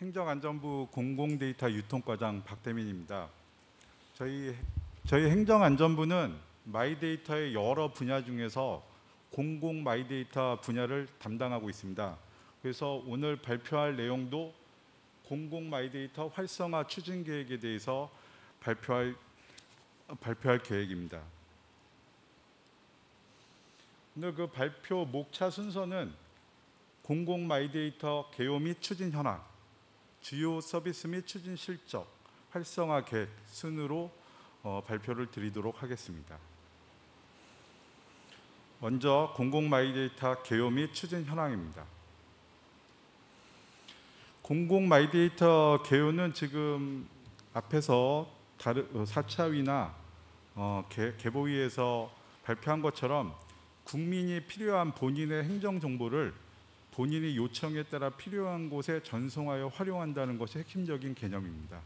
행정안전부 공공데이터 유통과장 박대민입니다. 저희 행정안전부는 마이데이터의 여러 분야 중에서 공공 마이데이터 분야를 담당하고 있습니다. 그래서 오늘 발표할 내용도 공공 마이데이터 활성화 추진 계획에 대해서 발표할 계획입니다. 오늘 그 발표 목차 순서는 공공 마이데이터 개요 및 추진 현황, 주요 서비스 및 추진 실적, 활성화 계획 순으로 발표를 드리도록 하겠습니다. 먼저 공공 마이데이터 개요 및 추진 현황입니다. 공공 마이데이터 개요는 지금 앞에서 4차위나 개보위에서 발표한 것처럼 국민이 필요한 본인의 행정정보를 본인이 요청에 따라 필요한 곳에 전송하여 활용한다는 것이 핵심적인 개념입니다.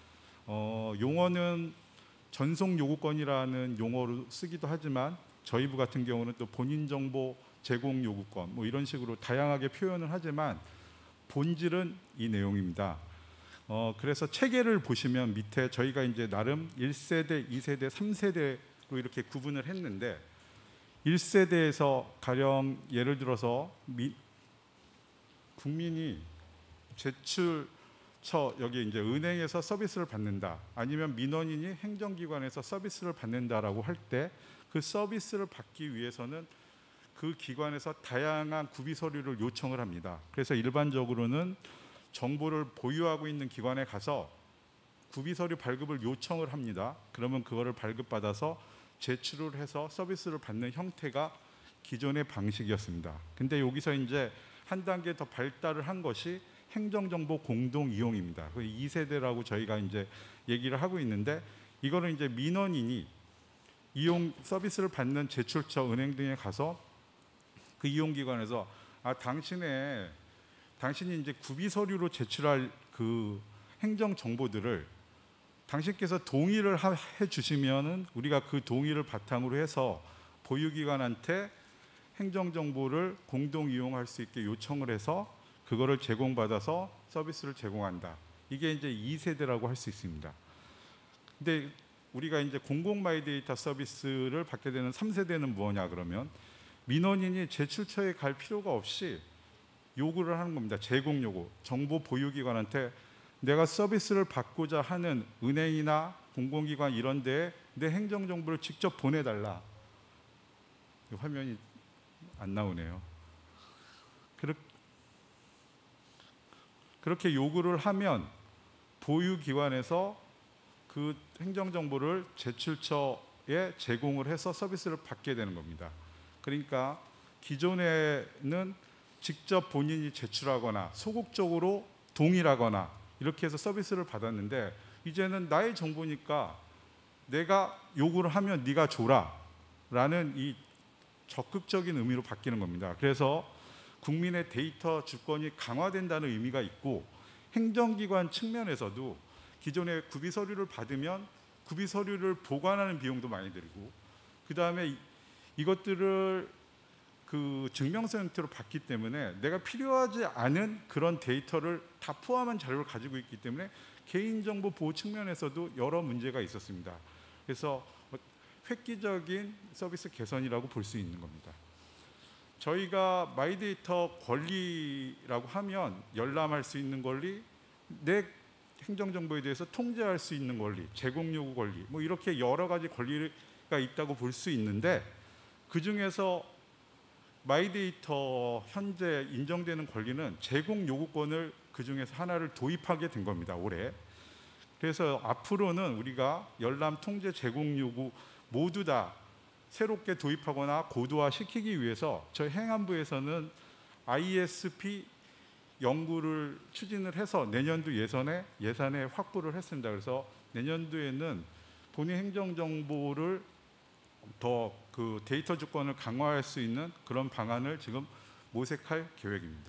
용어는 전송 요구권이라는 용어로 쓰기도 하지만 저희 부 같은 경우는 또 본인 정보 제공 요구권 뭐 이런 식으로 다양하게 표현을 하지만 본질은 이 내용입니다. 그래서 체계를 보시면 밑에 저희가 이제 나름 1세대, 2세대, 3세대로 이렇게 구분을 했는데 1세대에서 가령 예를 들어서 국민이 제출처 여기 이제 은행에서 서비스를 받는다, 아니면 민원인이 행정기관에서 서비스를 받는다라고 할 때 그 서비스를 받기 위해서는 그 기관에서 다양한 구비 서류를 요청을 합니다. 그래서 일반적으로는 정보를 보유하고 있는 기관에 가서 구비 서류 발급을 요청을 합니다. 그러면 그거를 발급받아서 제출을 해서 서비스를 받는 형태가 기존의 방식이었습니다. 근데 여기서 이제 한 단계 더 발달을 한 것이 행정정보 공동 이용입니다. 그 2세대라고 저희가 이제 얘기를 하고 있는데, 이거는 이제 민원인이 이용 서비스를 받는 제출처, 은행 등에 가서 그 이용기관에서 당신이 이제 구비 서류로 제출할 그 행정 정보들을 당신께서 동의를 해 주시면은 우리가 그 동의를 바탕으로 해서 보유기관한테 행정정보를 공동 이용할 수 있게 요청을 해서 그거를 제공받아서 서비스를 제공한다. 이게 이제 2세대라고 할 수 있습니다. 근데 우리가 이제 공공 마이데이터 서비스를 받게 되는 3세대는 뭐냐 그러면 민원인이 제출처에 갈 필요가 없이 요구를 하는 겁니다. 제공 요구. 정보 보유기관한테 내가 서비스를 받고자 하는 은행이나 공공기관 이런 데에 내 행정정보를 직접 보내달라. 화면이 안 나오네요. 그렇게 요구를 하면 보유기관에서 그 행정정보를 제출처에 제공을 해서 서비스를 받게 되는 겁니다. 그러니까 기존에는 직접 본인이 제출하거나 소극적으로 동의하거나 이렇게 해서 서비스를 받았는데, 이제는 나의 정보니까 내가 요구를 하면 네가 줘라 라는 이 적극적인 의미로 바뀌는 겁니다. 그래서 국민의 데이터 주권이 강화된다는 의미가 있고, 행정기관 측면에서도 기존에 구비 서류를 받으면 구비 서류를 보관하는 비용도 많이 들고, 그 다음에 이것들을 그 증명서 형태로 받기 때문에 내가 필요하지 않은 그런 데이터를 다 포함한 자료를 가지고 있기 때문에 개인정보 보호 측면에서도 여러 문제가 있었습니다. 그래서 획기적인 서비스 개선이라고 볼 수 있는 겁니다. 저희가 마이데이터 권리라고 하면 열람할 수 있는 권리, 내 행정정보에 대해서 통제할 수 있는 권리, 제공요구 권리, 뭐 이렇게 여러 가지 권리가 있다고 볼 수 있는데, 그중에서 마이데이터 현재 인정되는 권리는 제공요구권을 그중에서 하나를 도입하게 된 겁니다, 올해. 그래서 앞으로는 우리가 열람, 통제, 제공요구 모두 다 새롭게 도입하거나 고도화시키기 위해서 저희 행안부에서는 ISP 연구를 추진을 해서 내년도 예산에 확보를 했습니다. 그래서 내년도에는 본인 행정정보를 더 그 데이터 주권을 강화할 수 있는 그런 방안을 지금 모색할 계획입니다.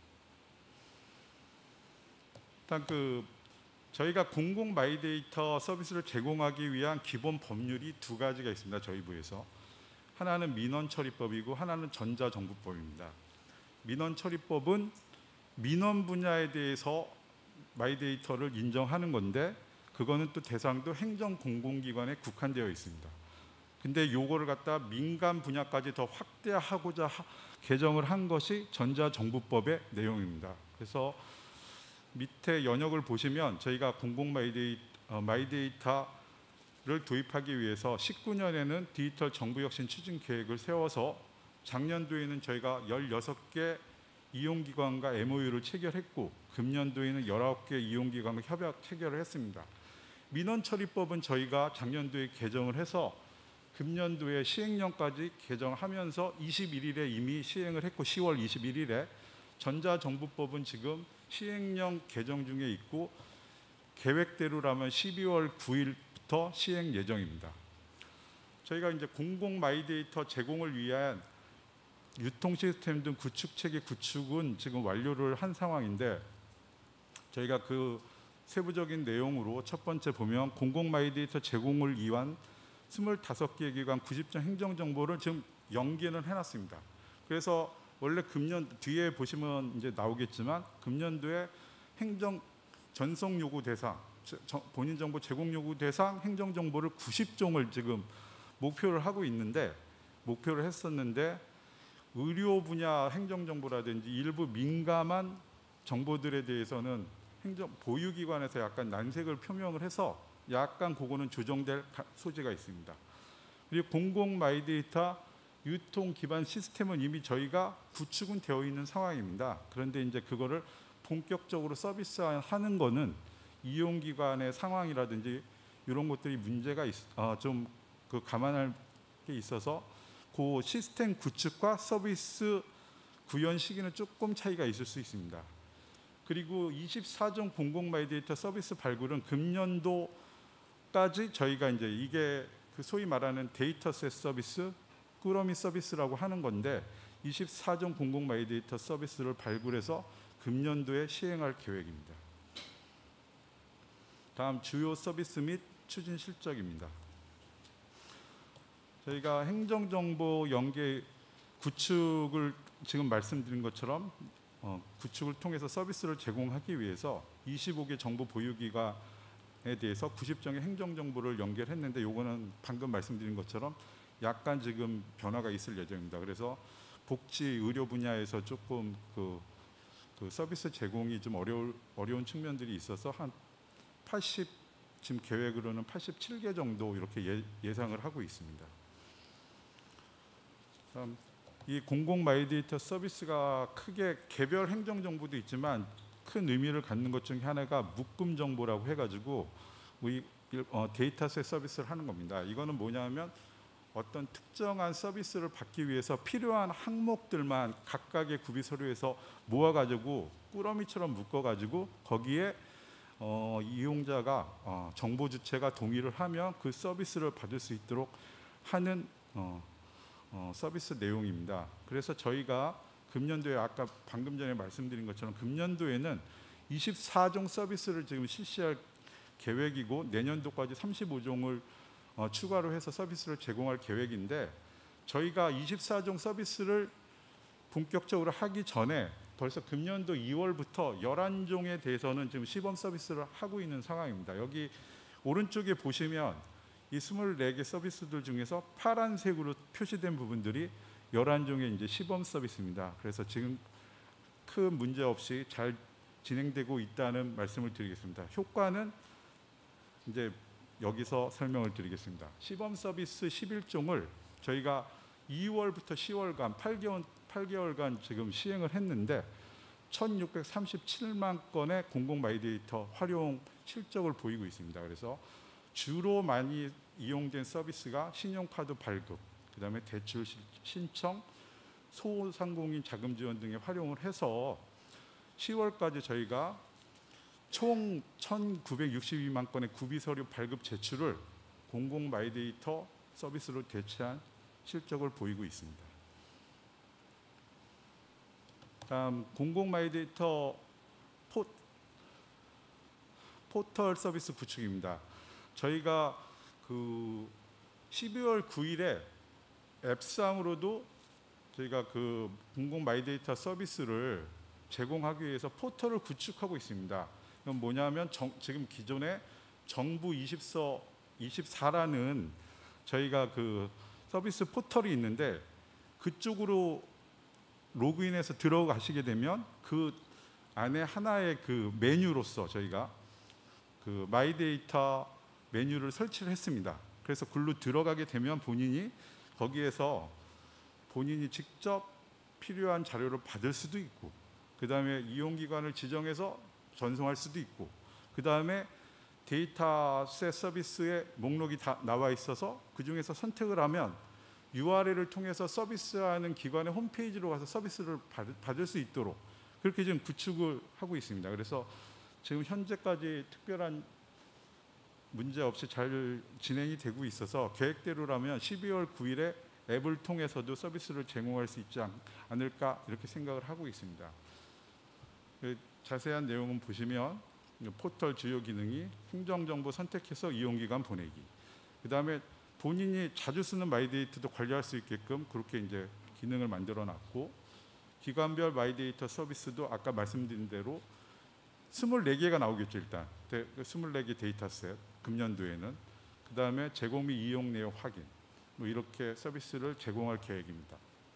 일단 저희가 공공 마이데이터 서비스를 제공하기 위한 기본 법률이 두 가지가 있습니다. 저희 부에서. 하나는 민원처리법이고 하나는 전자정부법입니다. 민원처리법은 민원 분야에 대해서 마이데이터를 인정하는 건데 그거는 또 대상도 행정 공공기관에 국한되어 있습니다. 근데 요거를 갖다 민간 분야까지 더 확대하고자 개정을 한 것이 전자정부법의 내용입니다. 그래서 밑에 연역을 보시면 저희가 공공 마이데이터를 도입하기 위해서 19년에는 디지털 정부혁신 추진 계획을 세워서 작년도에는 저희가 16개 이용기관과 MOU를 체결했고 금년도에는 19개 이용기관과 협약 체결을 했습니다. 민원처리법은 저희가 작년도에 개정을 해서 금년도에 시행령까지 개정하면서 21일에 이미 시행을 했고 10월 21일에 전자정부법은 지금 시행령 개정 중에 있고 계획대로라면 12월 9일부터 시행 예정입니다. 저희가 이제 공공 마이데이터 제공을 위한 유통 시스템 등 구축 체계 구축은 지금 완료를 한 상황인데 저희가 그 세부적인 내용으로 첫 번째 보면 공공 마이데이터 제공을 위한 25개 기관 90점 행정정보를 지금 연계는 해놨습니다. 그래서 원래 금년 뒤에 보시면 이제 나오겠지만 금년도에 행정 전송 요구 대상, 본인 정보 제공 요구 대상 행정 정보를 90종을 지금 목표를 했었는데 의료 분야 행정 정보라든지 일부 민감한 정보들에 대해서는 행정 보유기관에서 약간 난색을 표명을 해서 약간 그거는 조정될 소지가 있습니다. 그리고 공공 마이데이터 유통 기반 시스템은 이미 저희가 구축은 되어 있는 상황입니다. 그런데 이제 그거를 본격적으로 서비스하는 거는 이용기관의 상황이라든지 이런 것들이 문제가 좀 그 감안할 게 있어서 그 시스템 구축과 서비스 구현 시기는 조금 차이가 있을 수 있습니다. 그리고 24종 공공 마이데이터 서비스 발굴은 금년도까지 저희가 이제 이게 그 소위 말하는 데이터셋 서비스, 꾸러미 서비스라고 하는 건데 24종 공공 마이데이터 서비스를 발굴해서 금년도에 시행할 계획입니다. 다음 주요 서비스 및 추진 실적입니다. 저희가 행정정보 연계 구축을 지금 말씀드린 것처럼 구축을 통해서 서비스를 제공하기 위해서 25개 정보 보유기관에 대해서 90종의 행정정보를 연결했는데 요거는 방금 말씀드린 것처럼 약간 지금 변화가 있을 예정입니다. 그래서 복지, 의료 분야에서 조금 그 서비스 제공이 좀 어려운 측면들이 있어서 한 80, 지금 계획으로는 87개 정도 이렇게 예상을 하고 있습니다. 이 공공 마이데이터 서비스가 크게 개별 행정 정보도 있지만 큰 의미를 갖는 것 중에 하나가 묶음 정보라고 해가지고 우리 데이터셋 서비스를 하는 겁니다. 이거는 뭐냐면 어떤 특정한 서비스를 받기 위해서 필요한 항목들만 각각의 구비 서류에서 모아가지고 꾸러미처럼 묶어가지고 거기에 이용자가 정보 주체가 동의를 하면 그 서비스를 받을 수 있도록 하는 서비스 내용입니다. 그래서 저희가 금년도에 아까 방금 전에 말씀드린 것처럼 금년도에는 24종 서비스를 지금 실시할 계획이고 내년도까지 35종을 추가로 해서 서비스를 제공할 계획인데 저희가 24종 서비스를 본격적으로 하기 전에 벌써 금년도 2월부터 11종에 대해서는 지금 시범 서비스를 하고 있는 상황입니다. 여기 오른쪽에 보시면 이 24개 서비스들 중에서 파란색으로 표시된 부분들이 11종의 이제 시범 서비스입니다. 그래서 지금 큰 문제 없이 잘 진행되고 있다는 말씀을 드리겠습니다. 효과는 이제 여기서 설명을 드리겠습니다. 시범 서비스 11종을 저희가 2월부터 10월간 8개월간 지금 시행을 했는데 1637만 건의 공공 마이데이터 활용 실적을 보이고 있습니다. 그래서 주로 많이 이용된 서비스가 신용카드 발급, 그다음에 대출 신청, 소상공인 자금 지원 등에 활용을 해서 10월까지 저희가 총 1962만 건의 구비 서류 발급 제출을 공공 마이데이터 서비스로 대체한 실적을 보이고 있습니다. 다음 공공 마이데이터 포털 서비스 구축입니다. 저희가 그 12월 9일에 앱상으로도 저희가 그 공공 마이데이터 서비스를 제공하기 위해서 포털을 구축하고 있습니다. 그건 뭐냐면 지금 기존에 정부 24라는 저희가 그 서비스 포털이 있는데 그쪽으로 로그인해서 들어가시게 되면 그 안에 하나의 그 메뉴로서 저희가 그 마이데이터 메뉴를 설치를 했습니다. 그래서 글로 들어가게 되면 본인이 거기에서 본인이 직접 필요한 자료를 받을 수도 있고, 그 다음에 이용기관을 지정해서 전송할 수도 있고, 그 다음에 데이터셋 서비스의 목록이 다 나와 있어서 그 중에서 선택을 하면 URL을 통해서 서비스하는 기관의 홈페이지로 가서 서비스를 받을 수 있도록 그렇게 지금 구축을 하고 있습니다. 그래서 지금 현재까지 특별한 문제 없이 잘 진행이 되고 있어서 계획대로라면 12월 9일에 앱을 통해서도 서비스를 제공할 수 있지 않을까 이렇게 생각을 하고 있습니다. 자세한 내용은 보시면 포털 주요 기능이 행정정보 선택해서 이용기관 보내기, 그 다음에 본인이 자주 쓰는 마이데이터도 관리할 수 있게끔 그렇게 이제 기능을 만들어 놨고, 기관별 마이데이터 서비스도 아까 말씀드린 대로 24개가 나오겠죠. 일단 24개 데이터셋 금년도에는, 그 다음에 제공 및 이용 내역 확인, 뭐 이렇게 서비스를 제공할 계획입니다.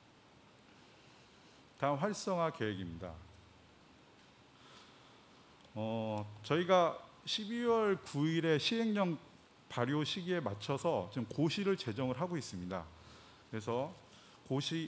다음 활성화 계획입니다. 저희가 12월 9일에 시행령 발효 시기에 맞춰서 지금 고시를 제정을 하고 있습니다. 그래서 고시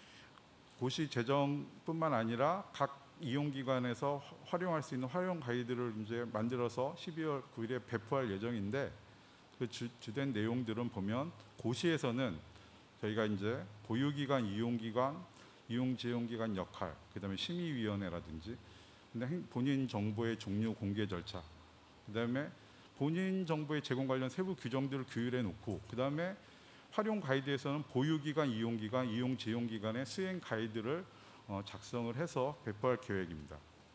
제정뿐만 아니라 각 이용기관에서 활용할 수 있는 활용 가이드를 이제 만들어서 12월 9일에 배포할 예정인데, 그 주된 내용들은 보면 고시에서는 저희가 이제 보유기관, 이용기관, 이용지용기관 역할, 그다음에 심의위원회라든지, 본인 정보의 종류 공개 절차, 그다음에 본인 정보의 제공 관련 세부 규정들을 규율해 놓고, 그다음에 활용 가이드에서는 보유기관, 이용기관, 이용지용기관의 수행 가이드를 작성을 해서 배포할 계획입니다.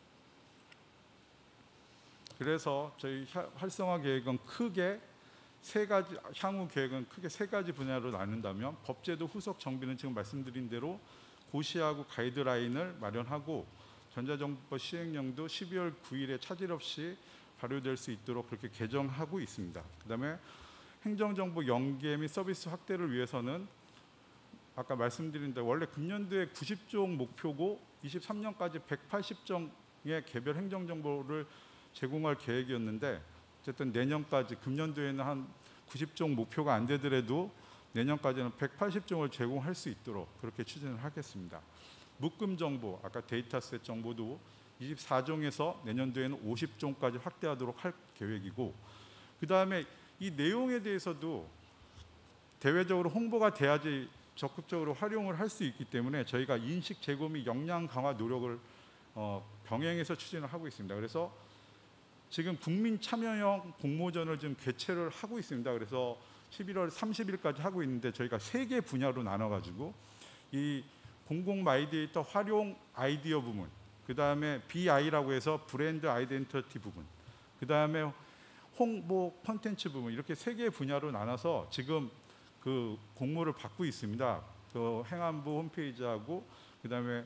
그래서 저희 활성화 계획은 크게 세 가지, 향후 계획은 크게 세 가지 분야로 나눈다면, 법제도 후속 정비는 지금 말씀드린 대로 고시하고 가이드라인을 마련하고, 전자정보법 시행령도 12월 9일에 차질 없이 발효될 수 있도록 그렇게 개정하고 있습니다. 그다음에 행정정보 연계 및 서비스 확대를 위해서는 아까 말씀드린 대로 원래 금년도에 90종 목표고 23년까지 180종의 개별 행정정보를 제공할 계획이었는데, 어쨌든 내년까지, 금년도에는 한 90종 목표가 안 되더라도 내년까지는 180종을 제공할 수 있도록 그렇게 추진을 하겠습니다. 묶음 정보, 아까 데이터셋 정보도 24종에서 내년도에는 50종까지 확대하도록 할 계획이고, 그 다음에 이 내용에 대해서도 대외적으로 홍보가 돼야지 적극적으로 활용을 할 수 있기 때문에 저희가 인식 제고 및 역량 강화 노력을 병행해서 추진을 하고 있습니다. 그래서 지금 국민 참여형 공모전을 지금 개최를 하고 있습니다. 그래서 11월 30일까지 하고 있는데, 저희가 3개 분야로 나눠가지고 이 공공 마이데이터 활용 아이디어 부문, 그 다음에 BI라고 해서 브랜드 아이덴티티 부분, 그 다음에 홍보 콘텐츠 부분, 이렇게 3개 분야로 나눠서 지금 그 공모를 받고 있습니다. 그 행안부 홈페이지하고 그 다음에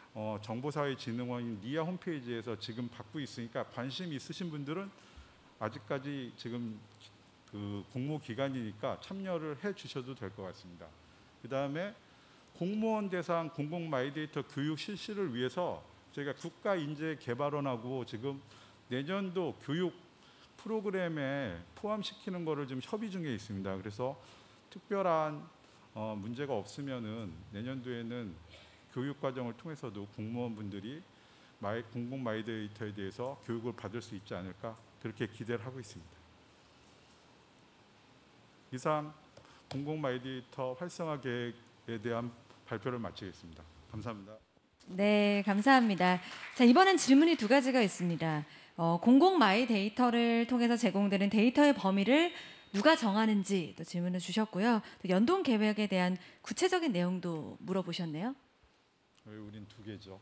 정보사회진흥원인 니아 홈페이지에서 지금 받고 있으니까, 관심 있으신 분들은 아직까지 지금 그 공모 기간이니까 참여를 해 주셔도 될 것 같습니다. 그 다음에 공무원 대상 공공 마이데이터 교육 실시를 위해서 저희가 국가인재개발원하고 지금 내년도 교육 프로그램에 포함시키는 거를 지금 협의 중에 있습니다. 그래서 특별한 문제가 없으면은 내년도에는 교육 과정을 통해서도 공무원분들이 공공 마이데이터에 대해서 교육을 받을 수 있지 않을까, 그렇게 기대를 하고 있습니다. 이상 공공 마이데이터 활성화 계획에 대한 발표를 마치겠습니다. 감사합니다. 네, 감사합니다. 자, 이번엔 질문이 2가지가 있습니다. 공공 마이데이터를 통해서 제공되는 데이터의 범위를 누가 정하는지 또 질문을 주셨고요. 또 연동 계획에 대한 구체적인 내용도 물어보셨네요. 우린 2개죠.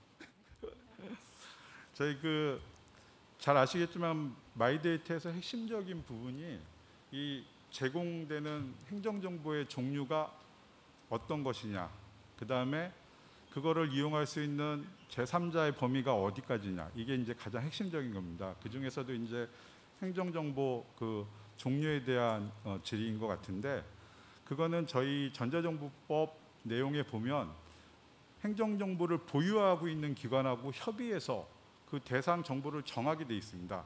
저희 잘 아시겠지만 마이데이터에서 핵심적인 부분이 이 제공되는 행정정보의 종류가 어떤 것이냐, 그 다음에 그거를 이용할 수 있는 제3자의 범위가 어디까지냐, 이게 이제 가장 핵심적인 겁니다. 그 중에서도 이제 행정정보 그 종류에 대한 질의인 것 같은데, 그거는 저희 전자정보법 내용에 보면 행정정보를 보유하고 있는 기관하고 협의해서 그 대상 정보를 정하게 돼 있습니다.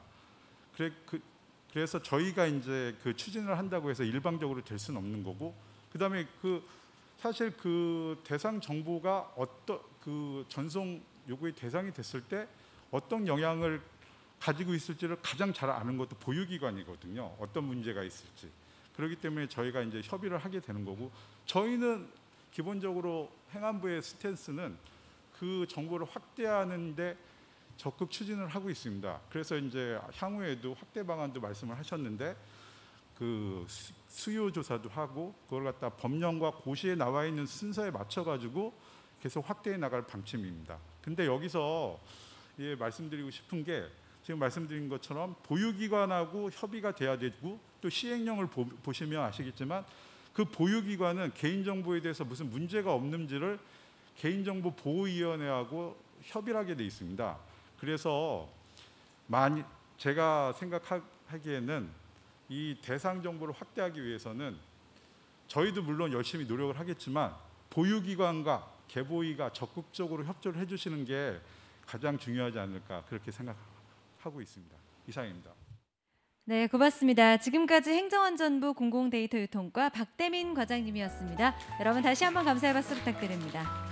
그래서 저희가 이제 그 추진을 한다고 해서 일방적으로 될 수는 없는 거고, 그다음에 사실 그 대상 정보가 어떤 그 전송 요구의 대상이 됐을 때 어떤 영향을 가지고 있을지를 가장 잘 아는 것도 보유기관이거든요. 어떤 문제가 있을지. 그렇기 때문에 저희가 이제 협의를 하게 되는 거고, 저희는 기본적으로 행안부의 스탠스는 그 정보를 확대하는데 적극 추진을 하고 있습니다. 그래서 이제 향후에도 확대 방안도 말씀을 하셨는데, 그 수요 조사도 하고 그걸 갖다 법령과 고시에 나와 있는 순서에 맞춰 가지고 계속 확대해 나갈 방침입니다. 근데 여기서 말씀드리고 싶은 게, 지금 말씀드린 것처럼 보유기관하고 협의가 돼야 되고, 또 시행령을 보시면 아시겠지만 그 보유기관은 개인정보에 대해서 무슨 문제가 없는지를 개인정보보호위원회하고 협의를 하게 돼 있습니다. 그래서 제가 생각하기에는 이 대상 정보를 확대하기 위해서는 저희도 물론 열심히 노력을 하겠지만 보유기관과 개보위가 적극적으로 협조를 해주시는 게 가장 중요하지 않을까, 그렇게 생각하고 있습니다. 이상입니다. 네, 고맙습니다. 지금까지 행정안전부 공공데이터 유통과 박대민 과장님이었습니다. 여러분 다시 한번 감사의 박수 부탁드립니다.